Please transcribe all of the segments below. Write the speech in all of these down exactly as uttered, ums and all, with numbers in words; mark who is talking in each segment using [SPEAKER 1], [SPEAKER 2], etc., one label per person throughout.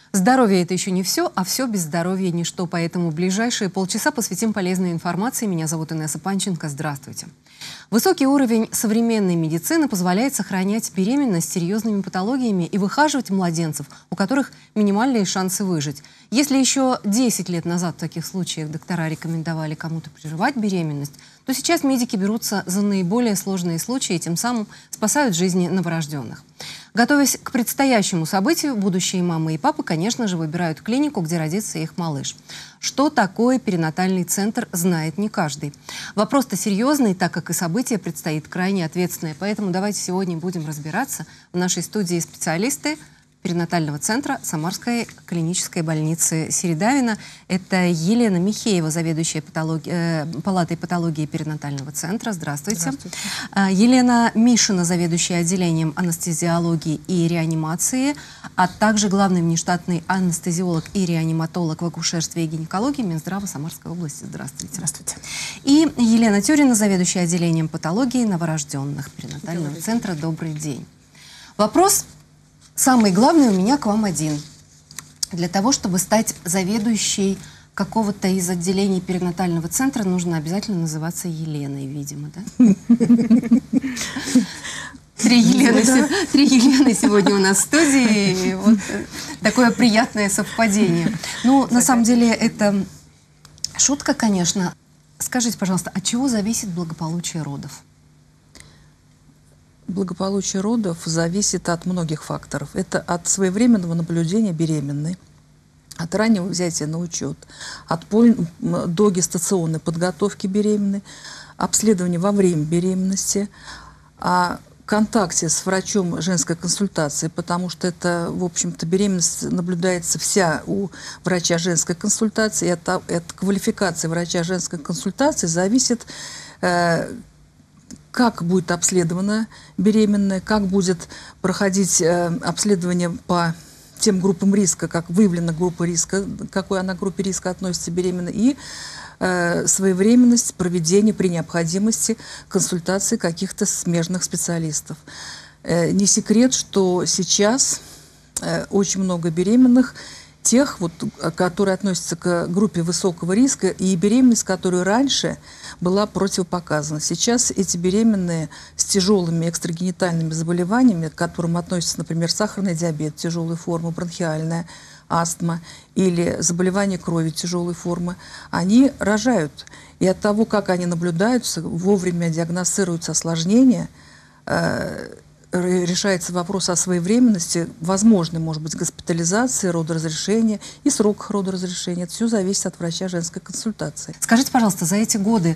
[SPEAKER 1] Здоровье – это еще не все, а все без здоровья – ничто. Поэтому ближайшие полчаса посвятим полезной информации. Меня зовут Инесса Панченко. Здравствуйте. Высокий уровень современной медицины позволяет сохранять беременность с серьезными патологиями и выхаживать младенцев, у которых минимальные шансы выжить. Если еще десять лет назад в таких случаях доктора рекомендовали кому-то прерывать беременность, то сейчас медики берутся за наиболее сложные случаи и тем самым спасают жизни новорожденных. Готовясь к предстоящему событию, будущие мамы и папы, конечно же, выбирают клинику, где родится их малыш. Что такое перинатальный центр, знает не каждый. Вопрос-то серьезный, так как и событие предстоит крайне ответственное. Поэтому давайте сегодня будем разбираться. В нашей студии специалисты перинатального центра Самарской клинической больницы Середавина. Это Елена Михеева, заведующая патологи... э, палатой патологии перинатального центра. Здравствуйте.
[SPEAKER 2] Здравствуйте.
[SPEAKER 1] Э, Елена Мишина, заведующая отделением анестезиологии и реанимации, а также главный внештатный анестезиолог и реаниматолог в акушерстве и гинекологии Минздрава Самарской области. Здравствуйте.
[SPEAKER 2] Здравствуйте.
[SPEAKER 1] И Елена Тюрина, заведующая отделением патологии новорожденных перинатального
[SPEAKER 2] Добрый
[SPEAKER 1] центра. Добрый день. Вопрос самый главный у меня к вам один. Для того, чтобы стать заведующей какого-то из отделений перинатального центра, нужно обязательно называться Еленой, видимо, да? Три Елены, три Елены сегодня у нас в студии. Вот такое приятное совпадение. Ну, на самом деле, это шутка, конечно. Скажите, пожалуйста, от чего зависит благополучие родов?
[SPEAKER 2] Благополучие родов зависит от многих факторов. Это от своевременного наблюдения беременной, от раннего взятия на учет, от до гестационной подготовки беременной, обследования во время беременности, о контакте с врачом женской консультации, потому что это, в общем-то, беременность наблюдается вся у врача женской консультации, и от, от квалификации врача женской консультации зависит, э, как будет обследована беременная, как будет проходить э, обследование по тем группам риска, как выявлена группа риска, к какой она группе риска относится беременная, и э, своевременность проведения при необходимости консультации каких-то смежных специалистов. Э, не секрет, что сейчас э, очень много беременных, тех, вот, которые относятся к группе высокого риска, и беременность, которая раньше была противопоказана. Сейчас эти беременные с тяжелыми экстрагенитальными заболеваниями, к которым относятся, например, сахарный диабет, тяжелой формы, бронхиальная астма или заболевание крови тяжелой формы, они рожают. И от того, как они наблюдаются, вовремя диагностируются осложнения, э решается вопрос о своевременности, возможной, может быть, госпитализации, родоразрешения и сроках родоразрешения. Это все зависит от врача женской консультации.
[SPEAKER 1] Скажите, пожалуйста, за эти годы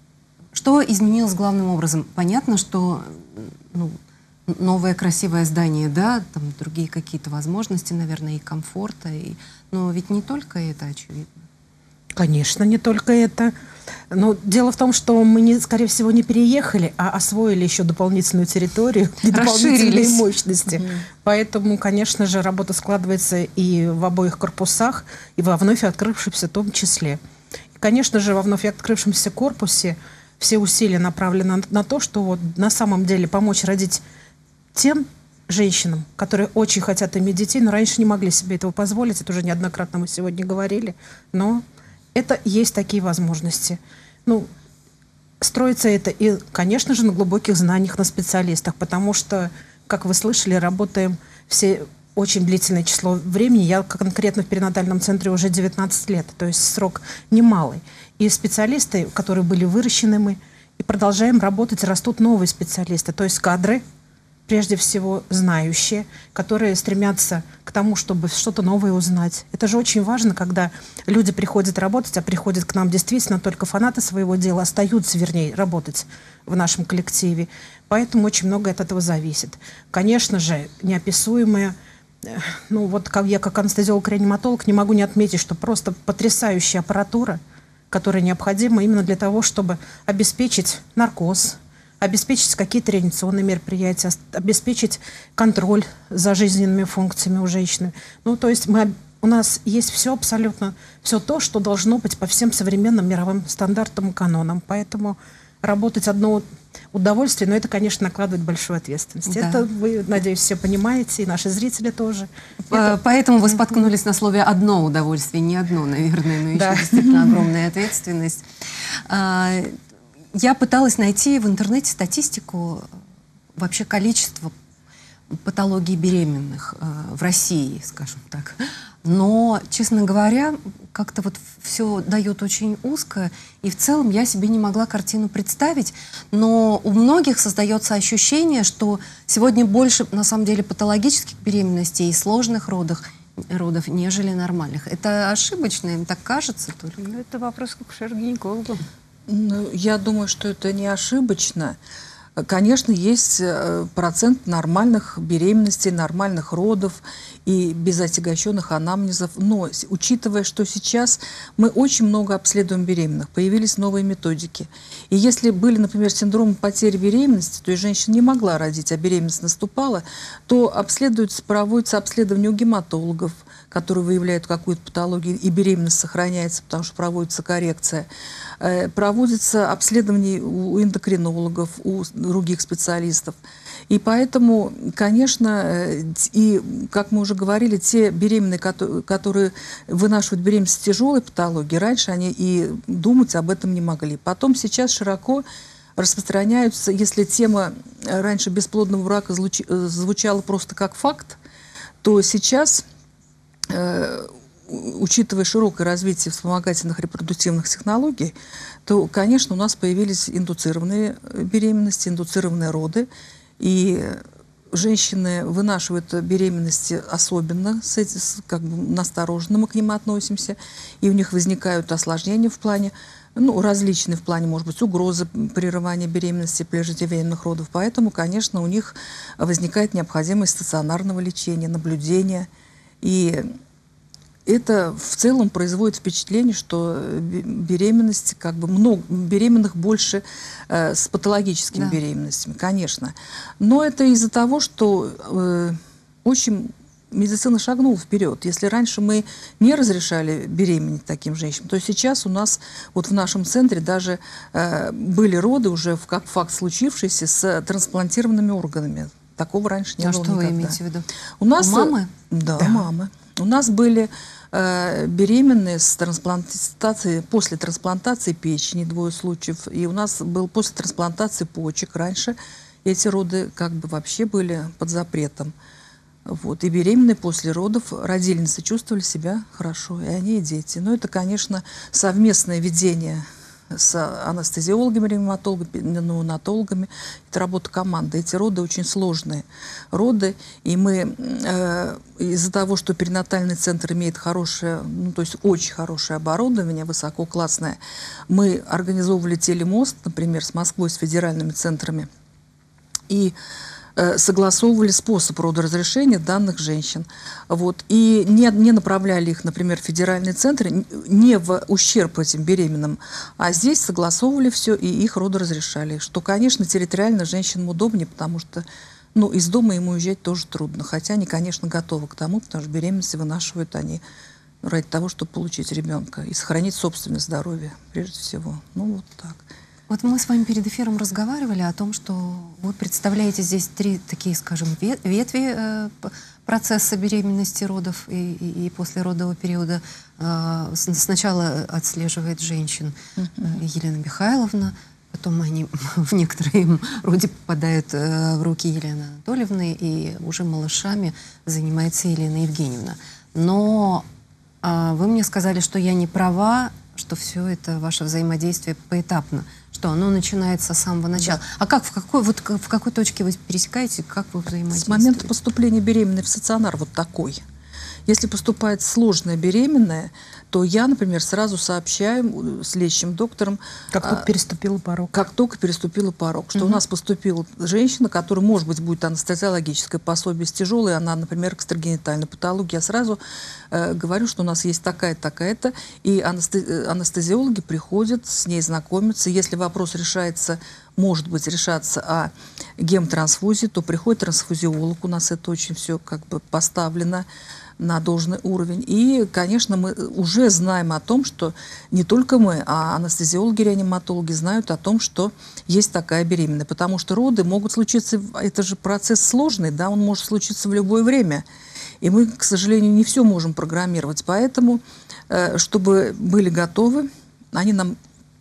[SPEAKER 1] что изменилось главным образом? Понятно, что ну, новое красивое здание, да, там другие какие-то возможности, наверное, и комфорта, и... но ведь не только это, очевидно.
[SPEAKER 3] Конечно, не только это. Но дело в том, что мы, не, скорее всего, не переехали, а освоили еще дополнительную территорию и дополнительные мощности. Mm-hmm. Поэтому, конечно же, работа складывается и в обоих корпусах, и во вновь открывшемся в том числе. И, конечно же, во вновь открывшемся корпусе все усилия направлены на, на то, что вот на самом деле помочь родить тем женщинам, которые очень хотят иметь детей, но раньше не могли себе этого позволить. Это уже неоднократно мы сегодня говорили. Но это есть такие возможности. Ну, строится это и, конечно же, на глубоких знаниях, на специалистах, потому что, как вы слышали, работаем все очень длительное число времени. Я конкретно в перинатальном центре уже девятнадцать лет, то есть срок немалый. И специалисты, которые были выращены мы, и продолжаем работать, растут новые специалисты, то есть кадры, прежде всего знающие, которые стремятся к тому, чтобы что-то новое узнать. Это же очень важно, когда люди приходят работать, а приходят к нам действительно только фанаты своего дела, остаются, вернее, работать в нашем коллективе. Поэтому очень много от этого зависит. Конечно же, неописуемое, ну вот как я как анестезиолог-реаниматолог не могу не отметить, что просто потрясающая аппаратура, которая необходима именно для того, чтобы обеспечить наркоз, обеспечить какие-то реанимационные мероприятия, обеспечить контроль за жизненными функциями у женщины. Ну, то есть мы, у нас есть все абсолютно, все то, что должно быть по всем современным мировым стандартам и канонам. Поэтому работать одно удовольствие, но это, конечно, накладывает большую ответственность.
[SPEAKER 1] Да.
[SPEAKER 3] Это вы, надеюсь, все понимаете, и наши зрители тоже.
[SPEAKER 1] Это... Поэтому вы
[SPEAKER 3] Mm-hmm.
[SPEAKER 1] споткнулись на слове «одно удовольствие», не одно, наверное, но еще
[SPEAKER 3] Да.
[SPEAKER 1] действительно огромная ответственность. Я пыталась найти в интернете статистику вообще количества патологий беременных в России, скажем так. Но, честно говоря, как-то вот все дает очень узко, и в целом я себе не могла картину представить, но у многих создается ощущение, что сегодня больше, на самом деле, патологических беременностей и сложных родов, родов, нежели нормальных. Это ошибочно, им так кажется? То ли?
[SPEAKER 4] Ну, это вопрос к акушеру-гинекологу.
[SPEAKER 2] Ну, я думаю, что это не ошибочно. Конечно, есть процент нормальных беременностей, нормальных родов и без отягощенных анамнезов. Но, учитывая, что сейчас мы очень много обследуем беременных, появились новые методики. И если были, например, синдромы потери беременности, то есть женщина не могла родить, а беременность наступала, то обследуется, проводится обследование у гематологов, которые выявляют какую-то патологию, и беременность сохраняется, потому что проводится коррекция. Проводится обследование у эндокринологов, у других специалистов. И поэтому, конечно, и, как мы уже говорили, те беременные, которые вынашивают беременность с тяжелой патологией, раньше они и думать об этом не могли. Потом сейчас широко распространяются, если тема раньше бесплодного брака звучала просто как факт, то сейчас, учитывая широкое развитие вспомогательных репродуктивных технологий, то, конечно, у нас появились индуцированные беременности, индуцированные роды. И женщины вынашивают беременности особенно, с этим, как бы настороженно мы к ним относимся. И у них возникают осложнения в плане, ну, различные в плане, может быть, угрозы прерывания беременности, преждевременных родов. Поэтому, конечно, у них возникает необходимость стационарного лечения, наблюдения. И это в целом производит впечатление, что беременность, как бы много, беременных больше э, с патологическими, да, беременностями, конечно. Но это из-за того, что э, очень медицина шагнула вперед. Если раньше мы не разрешали беременеть таким женщинам, то сейчас у нас вот в нашем центре даже э, были роды уже, как факт случившийся, с трансплантированными органами. Такого раньше не
[SPEAKER 1] а
[SPEAKER 2] было
[SPEAKER 1] что
[SPEAKER 2] никогда.
[SPEAKER 1] Вы имеете в виду?
[SPEAKER 2] У нас,
[SPEAKER 1] у мамы?
[SPEAKER 2] Да,
[SPEAKER 3] да,
[SPEAKER 2] мамы. У нас были э, беременные с трансплантацией, после трансплантации печени, двое случаев. И у нас был после трансплантации почек. Раньше эти роды как бы вообще были под запретом. Вот. И беременные после родов родильницы чувствовали себя хорошо, и они, и дети. Но это, конечно, совместное ведение с анестезиологами, ревматологами, неонатологами. Это работа команды. Эти роды очень сложные роды. И мы э, из-за того, что перинатальный центр имеет хорошее, ну, то есть очень хорошее оборудование, высококлассное, мы организовывали телемост, например, с Москвой, с федеральными центрами. И согласовывали способ родоразрешения данных женщин. Вот. И не, не направляли их, например, в федеральный центр, не в ущерб этим беременным, а здесь согласовывали все и их родоразрешали. Что, конечно, территориально женщинам удобнее, потому что, ну, из дома им уезжать тоже трудно. Хотя они, конечно, готовы к тому, потому что беременности вынашивают они ради того, чтобы получить ребенка и сохранить собственное здоровье, прежде всего. Ну, вот так.
[SPEAKER 1] Вот мы с вами перед эфиром разговаривали о том, что вы представляете здесь три такие, скажем, ветви э, процесса беременности, родов и, и, и послеродового периода. Э, сначала отслеживает женщин э, Елена Михайловна, потом они в некотором роде попадают э, в руки Елены Анатольевны, и уже малышами занимается Елена Евгеньевна. Но э, вы мне сказали, что я не права, что все это ваше взаимодействие поэтапно, что оно начинается с самого начала. Да. А как, в какой, вот, в какой точке вы пересекаете, как вы взаимодействуете?
[SPEAKER 2] С момента поступления беременной в стационар вот такой. Если поступает сложная беременная, то я, например, сразу сообщаю с лечащим доктором.
[SPEAKER 3] Как только переступила порог.
[SPEAKER 2] Как только переступила порог. Что угу. у нас поступила женщина, которая, может быть, будет анестезиологическое пособие с тяжелой, она, например, экстрагенитальной патологии. Я сразу э, говорю, что у нас есть такая-то, такая-то. И анестезиологи приходят, с ней знакомятся. Если вопрос решается может быть решаться о гемтрансфузии, то приходит трансфузиолог, у нас это очень все как бы поставлено на должный уровень. И, конечно, мы уже знаем о том, что не только мы, а анестезиологи, реаниматологи знают о том, что есть такая беременная. Потому что роды могут случиться, это же процесс сложный, да, он может случиться в любое время. И мы, к сожалению, не все можем программировать. Поэтому, чтобы были готовы, они нам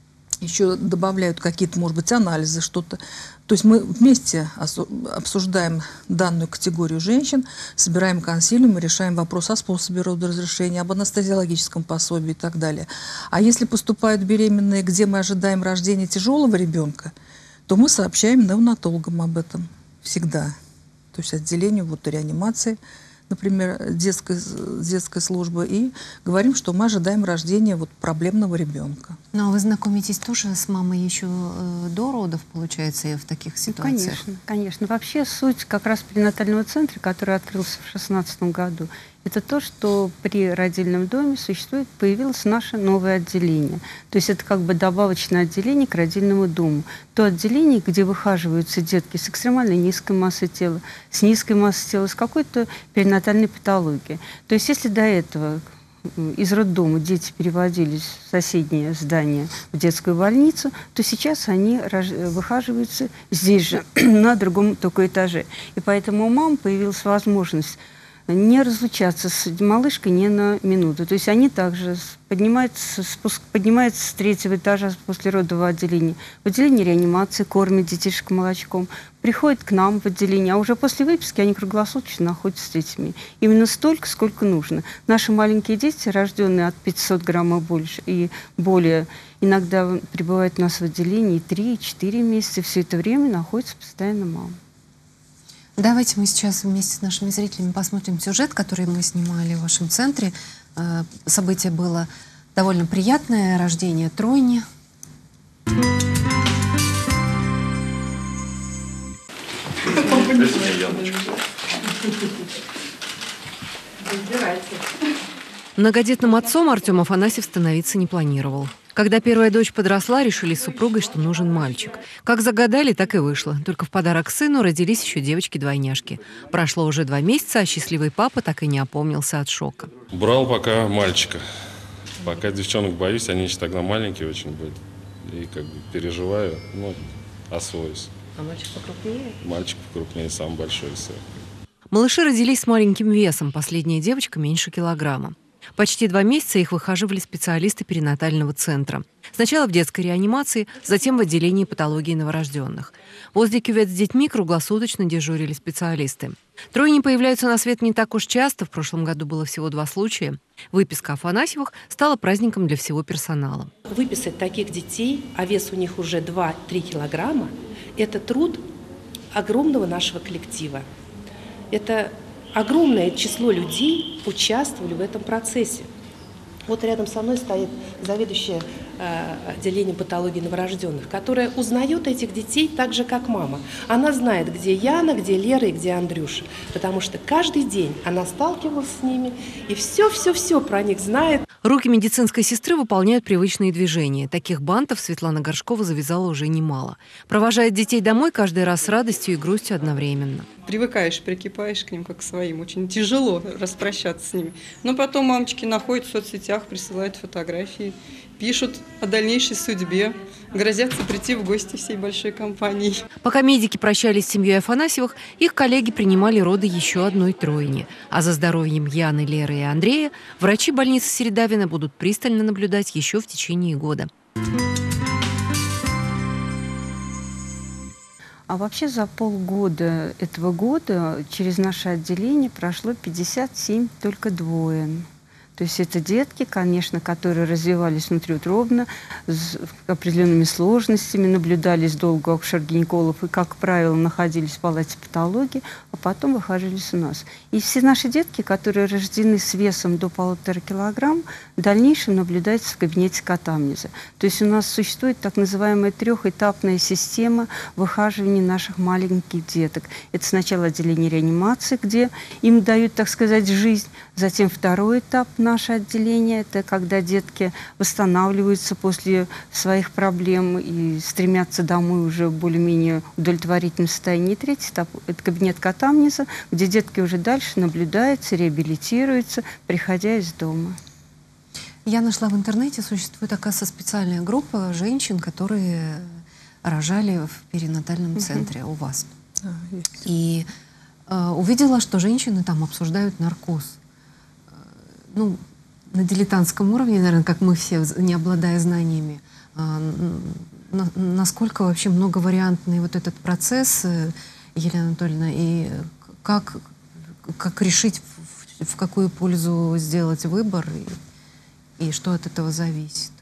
[SPEAKER 2] еще добавляют какие-то, может быть, анализы, что-то. То есть мы вместе обсуждаем данную категорию женщин, собираем консилиум, решаем вопрос о способе родоразрешения, об анестезиологическом пособии и так далее. А если поступают беременные, где мы ожидаем рождения тяжелого ребенка, то мы сообщаем неонатологам об этом всегда. То есть отделению вот, реанимации, например, детской, детской службы, и говорим, что мы ожидаем рождения вот, проблемного ребенка.
[SPEAKER 1] Ну, а вы знакомитесь тоже с мамой еще э, до родов, получается, в таких ситуациях?
[SPEAKER 4] Конечно, конечно. Вообще суть как раз перинатального центра, который открылся в две тысячи шестнадцатом году, это то, что при родильном доме существует, появилось наше новое отделение. То есть это как бы добавочное отделение к родильному дому. То отделение, где выхаживаются детки с экстремально низкой массой тела, с низкой массой тела, с какой-то перинатальной патологией. То есть если до этого из роддома дети переводились в соседнее здание, в детскую больницу, то сейчас они выхаживаются здесь же, на другом только этаже. И поэтому у мам появилась возможность не разлучаться с малышкой ни на минуту. То есть они также поднимаются, спуск, поднимаются с третьего этажа после родового отделения в отделение реанимации, кормят детишек молочком, приходят к нам в отделение, а уже после выписки они круглосуточно находятся с детьми. Именно столько, сколько нужно. Наши маленькие дети, рожденные от пятисот граммов больше и более, иногда пребывают у нас в отделении три-четыре месяца, все это время находится постоянно мама.
[SPEAKER 1] Давайте мы сейчас вместе с нашими зрителями посмотрим сюжет, который мы снимали в вашем центре. Событие было довольно приятное, рождение тройни. Многодетным отцом Артем Афанасьев становиться не планировал. Когда первая дочь подросла, решили с супругой, что нужен мальчик. Как загадали, так и вышло. Только в подарок сыну родились еще девочки-двойняшки. Прошло уже два месяца, а счастливый папа так и не опомнился от шока.
[SPEAKER 5] Брал пока мальчика. Пока девчонок боюсь, они еще тогда маленькие очень были. И как бы переживаю, ну, освоюсь.
[SPEAKER 1] А мальчик покрупнее?
[SPEAKER 5] Мальчик покрупнее, самый большой из всех.
[SPEAKER 1] Малыши родились с маленьким весом, последняя девочка меньше килограмма. Почти два месяца их выхаживали специалисты перинатального центра. Сначала в детской реанимации, затем в отделении патологии новорожденных. Возле кювет с детьми круглосуточно дежурили специалисты. Тройни появляются на свет не так уж часто, в прошлом году было всего два случая. Выписка Афанасьевых стала праздником для всего персонала.
[SPEAKER 6] Выписать таких детей, а вес у них уже два-три килограмма, это труд огромного нашего коллектива. Это огромное число людей участвовали в этом процессе. Вот рядом со мной стоит заведующая э, отделением патологии новорожденных, которая узнает этих детей так же, как мама. Она знает, где Яна, где Лера и где Андрюша, потому что каждый день она сталкивалась с ними и все-все-все про них знает.
[SPEAKER 1] Руки медицинской сестры выполняют привычные движения. Таких бантов Светлана Горшкова завязала уже немало. Провожает детей домой каждый раз с радостью и грустью одновременно.
[SPEAKER 7] Привыкаешь, прикипаешь к ним как к своим. Очень тяжело распрощаться с ними. Но потом мамочки находят в соцсетях, присылают фотографии, пишут о дальнейшей судьбе, грозятся прийти в гости всей большой компанией.
[SPEAKER 1] Пока медики прощались с семьей Афанасьевых, их коллеги принимали роды еще одной тройни. А за здоровьем Яны, Леры и Андрея врачи больницы Середавина будут пристально наблюдать еще в течение года.
[SPEAKER 4] А вообще за полгода этого года через наше отделение прошло пятьдесят семь только двое. То есть это детки, конечно, которые развивались внутриутробно, с определенными сложностями, наблюдались долго у акушер-гинекологов и, как правило, находились в палате патологии, а потом выхаживались у нас. И все наши детки, которые рождены с весом до полутора килограмм, в дальнейшем наблюдаются в кабинете катамнеза. То есть у нас существует так называемая трехэтапная система выхаживания наших маленьких деток. Это сначала отделение реанимации, где им дают, так сказать, жизнь, затем второй этап – наше отделение. Это когда детки восстанавливаются после своих проблем и стремятся домой уже в более-менее удовлетворительном состоянии. Третий этап – это кабинет катамнеза, где детки уже дальше наблюдаются, реабилитируются, приходя из дома.
[SPEAKER 1] Я нашла в интернете, существует, оказывается, специальная группа женщин, которые рожали в перинатальном
[SPEAKER 2] Угу.
[SPEAKER 1] центре у вас.
[SPEAKER 2] А,
[SPEAKER 1] И э, увидела, что женщины там обсуждают наркоз. Э, ну, на дилетантском уровне, наверное, как мы все, не обладая знаниями. Э, на, насколько вообще многовариантный вот этот процесс, э, Елена Анатольевна, и как, как решить, в, в какую пользу сделать выбор, и, и что от этого зависит?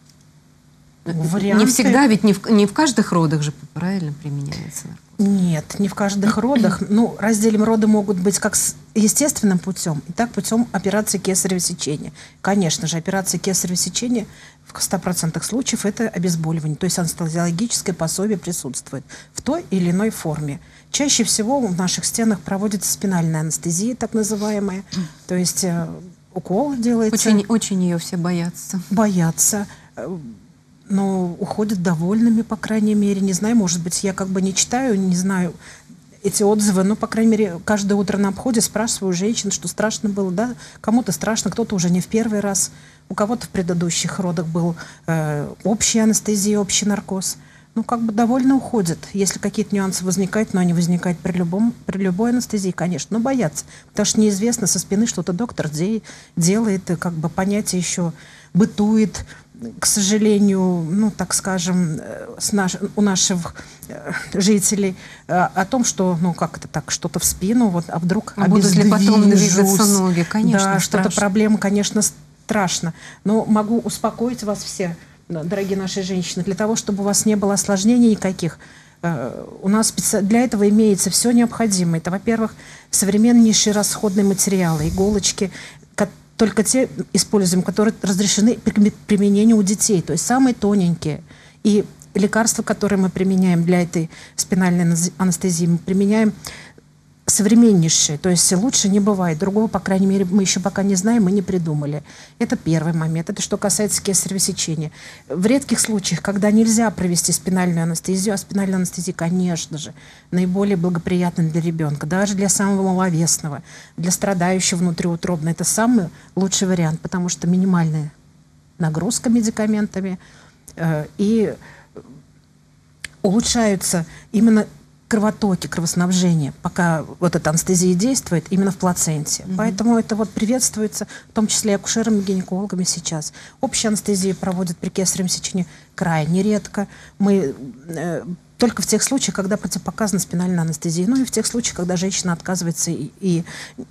[SPEAKER 3] Варианты...
[SPEAKER 1] Не всегда, ведь не в, не в каждых родах же правильно применяется наркоз.
[SPEAKER 3] Нет, не в каждых родах. Ну, разделим роды могут быть как с естественным путем, и так путем операции кесарево сечения. Конечно же, операция кесарево сечения в ста процентах случаев это обезболивание, то есть анестезиологическое пособие присутствует в той или иной форме. Чаще всего в наших стенах проводится спинальная анестезия, так называемая, то есть э, укол делается.
[SPEAKER 1] Очень, очень ее все боятся.
[SPEAKER 3] Боятся. Но уходят довольными, по крайней мере. Не знаю, может быть, я как бы не читаю, не знаю эти отзывы, но, по крайней мере, каждое утро на обходе спрашиваю у женщин, что страшно было, да, кому-то страшно, кто-то уже не в первый раз, у кого-то в предыдущих родах был э, общая анестезия, общий наркоз. Ну, как бы довольно уходят. Если какие-то нюансы возникают, но они возникают при, любом, при любой анестезии, конечно, но боятся. Потому что неизвестно, со спины что-то доктор де делает, и как бы понятие еще бытует, к сожалению, ну, так скажем, с наш, у наших э, жителей э, о том, что, ну, как это так, что-то в спину, вот, а вдруг
[SPEAKER 1] а будут ли потом двигаться
[SPEAKER 3] обездвижусь.
[SPEAKER 1] ноги? Конечно,
[SPEAKER 3] да, что-то проблема, конечно, страшно. Но могу успокоить вас все, дорогие наши женщины, для того, чтобы у вас не было осложнений никаких. Э, у нас специ... для этого имеется все необходимое. Это, во-первых, современнейшие расходные материалы, иголочки, только те используем, которые разрешены при применению у детей, то есть самые тоненькие. И лекарства, которые мы применяем для этой спинальной анестезии, мы применяем современнейшие, то есть лучше не бывает. Другого, по крайней мере, мы еще пока не знаем, мы не придумали. Это первый момент. Это что касается кесарево сечения. В редких случаях, когда нельзя провести спинальную анестезию, а спинальная анестезия, конечно же, наиболее благоприятна для ребенка, даже для самого маловесного, для страдающего внутриутробно. Это самый лучший вариант, потому что минимальная нагрузка медикаментами э, и улучшаются именно кровотоки, кровоснабжение, пока вот эта анестезия действует именно в плаценте. Mm-hmm. Поэтому это вот приветствуется, в том числе и акушерами, и гинекологами сейчас. Общую анестезию проводят при кесаревом сечении крайне редко. Мы э, только в тех случаях, когда противопоказана спинальная анестезия, ну и в тех случаях, когда женщина отказывается и, и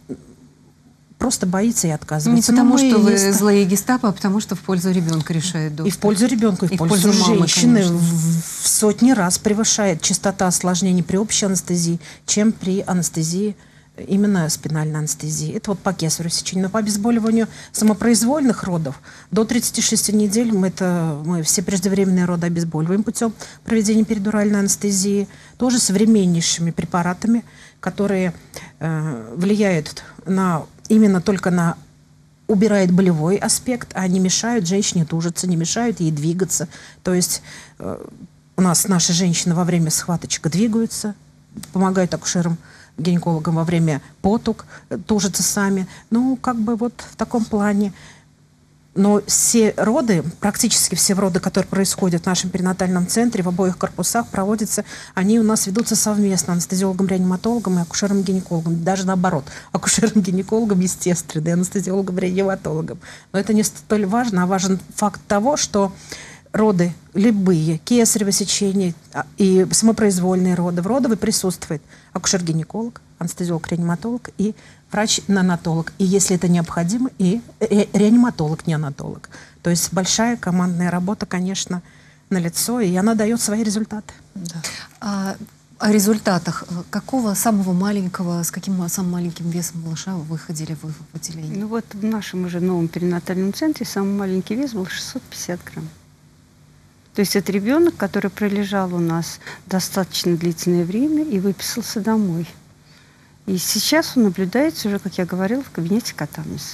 [SPEAKER 3] просто боится и отказывается.
[SPEAKER 1] Не потому,
[SPEAKER 3] Но
[SPEAKER 1] что вы
[SPEAKER 3] есть...
[SPEAKER 1] злые гестапо, а потому, что в пользу ребенка решает доктор.
[SPEAKER 3] И в пользу ребенка, и, и в пользу, пользу мамы, женщины в, в сотни раз превышает частота осложнений при общей анестезии, чем при анестезии, именно спинальной анестезии. Это вот по кесареву сечению. Но по обезболиванию самопроизвольных родов до тридцати шести недель мы, это, мы все преждевременные роды обезболиваем путем проведения перидуральной анестезии, тоже современнейшими препаратами, которые э, влияют на именно только на убирает болевой аспект, а не мешают женщине тужиться, не мешают ей двигаться. То есть э, у нас наши женщины во время схваточек двигаются, помогают акушерам, гинекологам во время потуг, тужатся сами. Ну, как бы вот в таком плане. Но все роды, практически все роды, которые происходят в нашем перинатальном центре, в обоих корпусах проводятся, они у нас ведутся совместно анестезиологом-реаниматологом и акушером-гинекологом. Даже наоборот, акушером-гинекологом естественно, и анестезиологом-реаниматологом. Но это не столь важно, а важен факт того, что роды любые, кесарево сечение и самопроизвольные роды, в родовой присутствует акушер-гинеколог, анестезиолог-реаниматолог и врач-неонатолог. И если это необходимо, и ре реаниматолог-неонатолог. То есть большая командная работа, конечно, налицо, и она дает свои результаты.
[SPEAKER 1] Да. А, о результатах. Какого самого маленького, с каким самым маленьким весом малыша вы выходили в, в отделение?
[SPEAKER 4] Ну вот в нашем уже новом перинатальном центре самый маленький вес был шестьсот пятьдесят грамм. То есть это ребенок, который пролежал у нас достаточно длительное время и выписался домой. И сейчас он наблюдается уже, как я говорила, в кабинете катамнеза.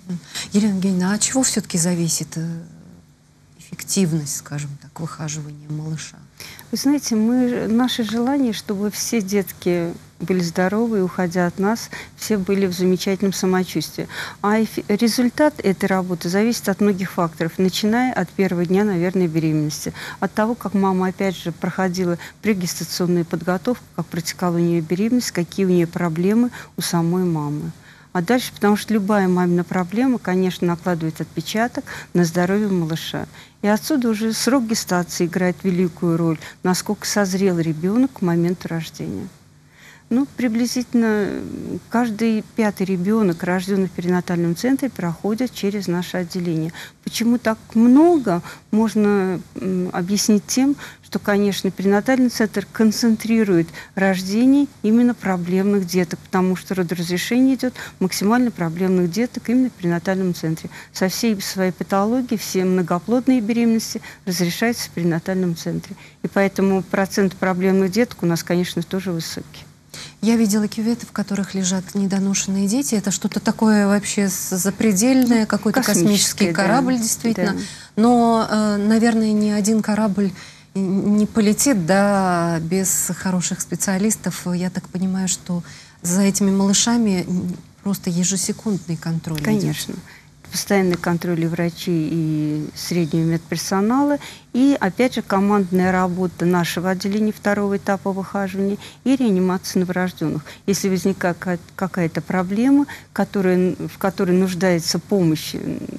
[SPEAKER 1] Елена Евгеньевна, а от чего все-таки зависит эффективность, скажем так, выхаживания малыша?
[SPEAKER 4] Вы знаете, мы, наше желание, чтобы все детки были здоровы и, уходя от нас, все были в замечательном самочувствии. А результат этой работы зависит от многих факторов, начиная от первого дня, наверное, беременности. От того, как мама, опять же, проходила прегестационную подготовку, как протекала у нее беременность, какие у нее проблемы у самой мамы. А дальше, потому что любая мамина проблема, конечно, накладывает отпечаток на здоровье малыша. И отсюда уже срок гестации играет великую роль, насколько созрел ребенок к моменту рождения. Ну, приблизительно каждый пятый ребенок, рожденный в перинатальном центре, проходит через наше отделение. Почему так много, можно м, объяснить тем, что, конечно, перинатальный центр концентрирует рождение именно проблемных деток, потому что родоразрешение идет максимально проблемных деток именно в перинатальном центре. Со всей своей патологией все многоплодные беременности разрешаются в перинатальном центре. И поэтому процент проблемных деток у нас, конечно, тоже высокий.
[SPEAKER 1] Я видела кюветы, в которых лежат недоношенные дети. Это что-то такое вообще запредельное, какой-то космический корабль, да, действительно. Да. Но, э, наверное, ни один корабль не полетит, да, без хороших специалистов. Я так понимаю, что за этими малышами просто ежесекундный контроль.
[SPEAKER 4] Конечно. Идет. Постоянный контроль и врачей, и среднего медперсонала, и, опять же, командная работа нашего отделения второго этапа выхаживания и реанимации новорожденных. Если возникает какая-то проблема, которая, в которой нуждается помощь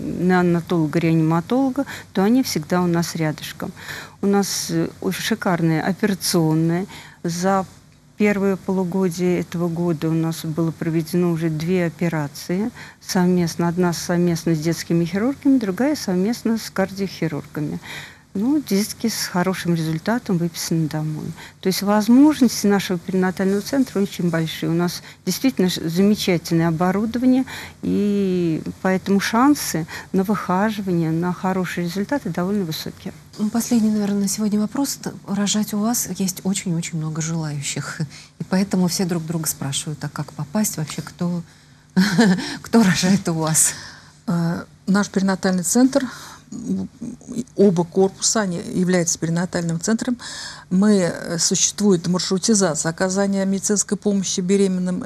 [SPEAKER 4] неонатолога-реаниматолога, то они всегда у нас рядышком. У нас очень шикарная операционная. За первое полугодие этого года у нас было проведено уже две операции совместно. Одна совместно с детскими хирургами, другая совместно с кардиохирургами. Ну, детки с хорошим результатом выписаны домой. То есть возможности нашего перинатального центра очень большие. У нас действительно замечательное оборудование, и поэтому шансы на выхаживание, на хорошие результаты довольно высокие.
[SPEAKER 1] Последний, наверное, на сегодня вопрос. Рожать у вас есть очень-очень много желающих. И поэтому все друг друга спрашивают, а как попасть вообще, кто, кто рожает у вас?
[SPEAKER 2] Наш перинатальный центр, оба корпуса, они являются перинатальным центром. Мы, существует маршрутизация оказания медицинской помощи беременным.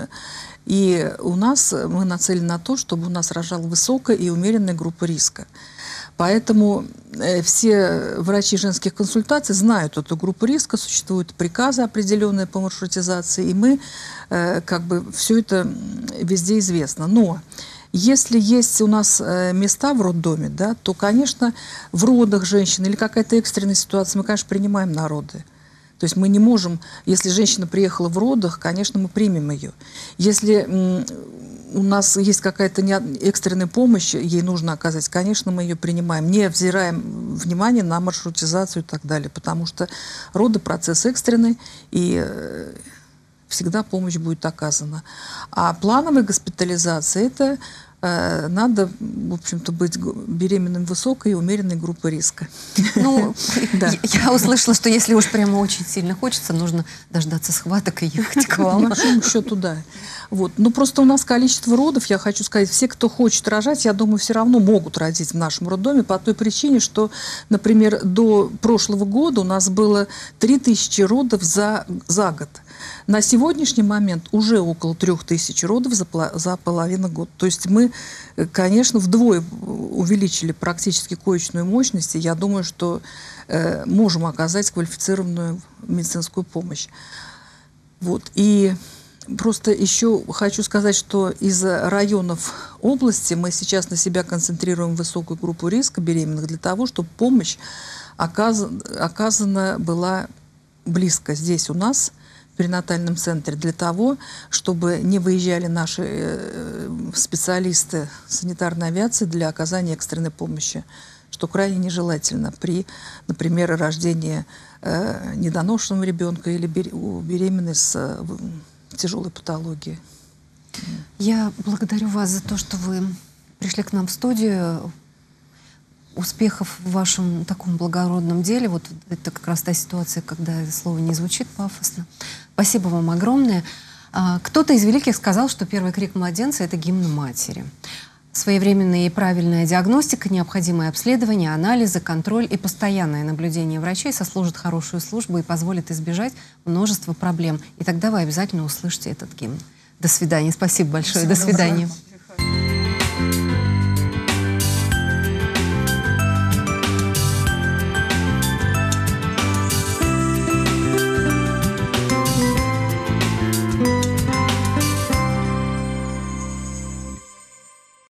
[SPEAKER 2] И у нас мы нацелены на то, чтобы у нас рожала высокая и умеренная группа риска. Поэтому э, все врачи женских консультаций знают эту группу риска, существуют приказы определенные по маршрутизации, и мы э, как бы все это везде известно. Но если есть у нас э, места в роддоме, да, то, конечно, в родах женщины или какая-то экстренная ситуация, мы, конечно, принимаем на роды. То есть мы не можем, если женщина приехала в родах, конечно, мы примем ее. Если м, у нас есть какая-то экстренная помощь, ей нужно оказать, конечно, мы ее принимаем, не взираем внимание на маршрутизацию и так далее, потому что роды процесс экстренный, и э, всегда помощь будет оказана. А плановая госпитализация – это э, надо, в общем-то, быть беременным высокой и умеренной группы риска.
[SPEAKER 1] Ну, да. Я услышала, что если уж прямо очень сильно хочется, нужно дождаться схваток и ехать к вам.
[SPEAKER 2] По счету, да. Вот. Но просто у нас количество родов, я хочу сказать, все, кто хочет рожать, я думаю, все равно могут родить в нашем роддоме по той причине, что, например, до прошлого года у нас было три тысячи родов за, за год. На сегодняшний момент уже около трех тысяч родов за, за половину года. То есть мы, конечно, вдвое увеличили практически коечную мощность, и я думаю, что э, можем оказать квалифицированную медицинскую помощь. Вот. И просто еще хочу сказать, что из районов области мы сейчас на себя концентрируем высокую группу риска беременных для того, чтобы помощь оказана, оказана была близко здесь у нас, в перинатальном центре, для того, чтобы не выезжали наши специалисты санитарной авиации для оказания экстренной помощи, что крайне нежелательно при, например, рождении э, недоношенного ребенка или беременной с э, тяжелой патологией.
[SPEAKER 1] Я благодарю вас за то, что вы пришли к нам в студию. Успехов в вашем таком благородном деле. Вот это как раз та ситуация, когда это слово не звучит пафосно. Спасибо вам огромное. Кто-то из великих сказал, что первый крик младенца – это гимн матери. Своевременная и правильная диагностика, необходимое обследование, анализы, контроль и постоянное наблюдение врачей сослужат хорошую службу и позволят избежать множества проблем. И тогда вы обязательно услышите этот гимн. До свидания. Спасибо большое. До свидания.